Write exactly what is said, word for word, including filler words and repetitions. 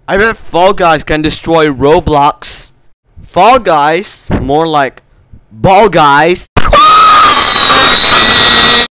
I bet Fall Guys can destroy Roblox. Fall Guys, more like Ball Guys.